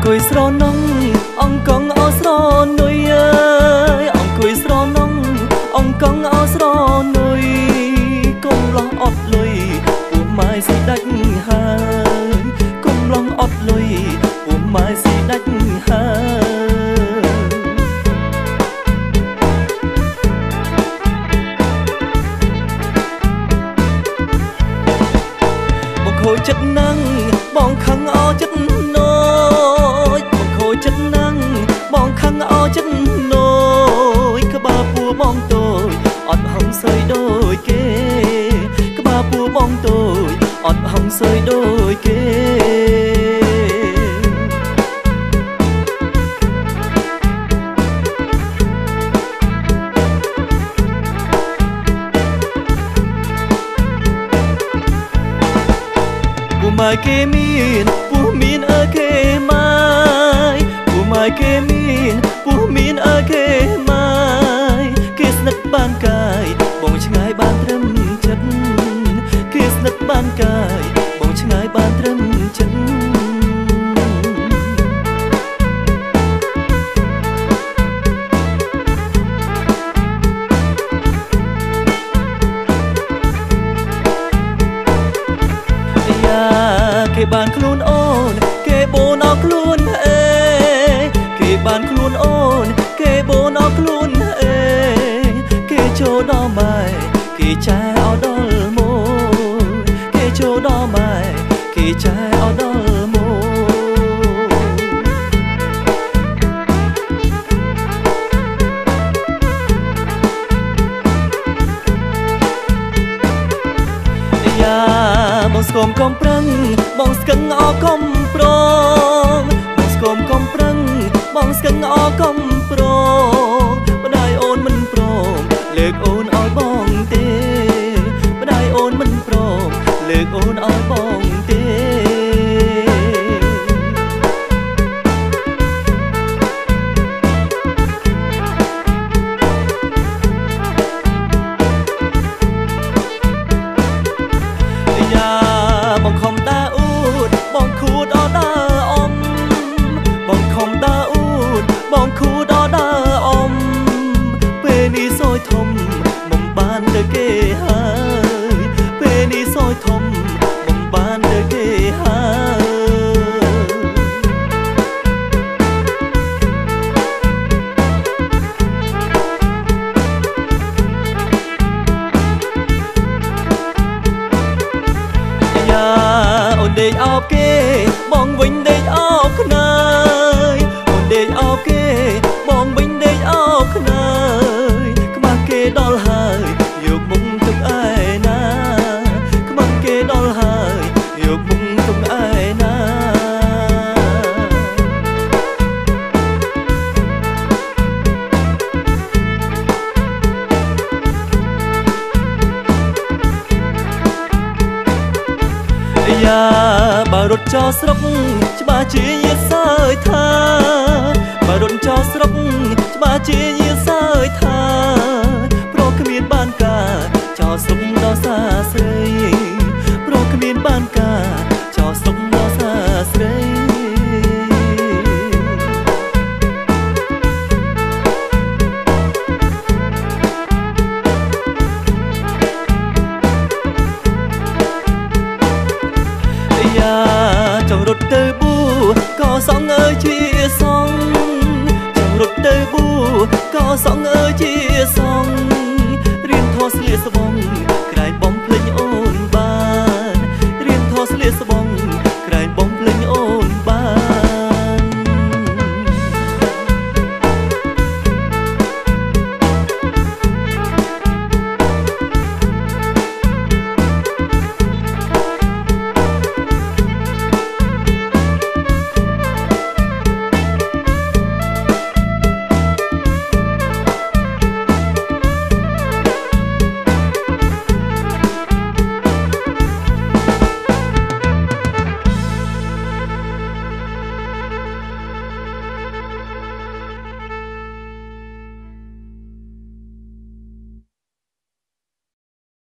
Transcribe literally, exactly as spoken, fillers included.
អង្គុយស្រណងអង្គងអស្រនុយអើយអង្គុយស្រណងអង្គងអស្រនុយកុំឡោះអត់លុយពួកម៉ែស៊ីដាច់ហើយកុំឡោះអត់លុយពួកម៉ែស៊ីដាច់ហើយមកខូចចិត្តណាំងបងខឹងអោចិត្តណូចបងខូចចិត្តណាំងបងខឹងអោចិត្តណូចក្បាលពួរបងតូចអត់ហុងសើយដូចគេក្បាលពួរបងតូចអត់ហុងសើយដូចគេម៉ែគេមានពោះមានអើគេម៉ែពោះម៉ែគេមានពោះមានអើគេម៉ែគេស្និទ្ធបានកាយបងឆ្ងាយបានត្រឹមចិត្តគេស្និទ្ធបានកាយបងឆ្ងាយបានត្រឹមចិត្តគេបានខ្លួនអូនគេបូនអោខ្លួនអេគេបានខ្លួនអូនគេបូនអោខ្លួនអេគេចូលដល់ម៉ែគេចែអោដល់មួយគេចូលដល់ម៉ែគេចែអោដល់មួយយ៉ាបងស្គមកំប្រឹងបងស្គឹងអកំប្រងបងស្គមកំប្រឹងបងស្គឹងអកំប្រងម្ដាយអូនមិនព្រមលើកអូនឲ្យបងទេម្ដាយអូនមិនព្រមលើកអូនឲ្យបងទេយ៉ាបងខំតាអ៊ូតបងខូតអដើអមបងខំតាអ៊ូតបងខូតអដើអមពេលនេះសយធំបំបានទៅគេហើយពេលនេះសយធំបំបានទៅគេហើយអូនដេកអោបគេបងវិញដេកអោបខ្នើយអូនដេកអោបគេបងវិញដេកអោបខ្នើយខ្មាស់គេដល់ហើយយកមុខទុកឯណាខ្មាស់គេដល់ហើយយកមុខទុកឯណាយ៉ាបើរត់ចោលស្រុកច្បាស់ជាយាសើយថាបើរត់ចោលស្រុកច្បាស់ជាយាសើយថាព្រោះគ្មានបានការចោលស្រុកដល់សាស្រីព្រោះគ្មានបានការចោលស្រុកដល់សាស្រីចង់រត់ទៅប៊ូក៏សងអើយជាសងចង់រត់ទៅប៊ូក៏សងអើយជាសង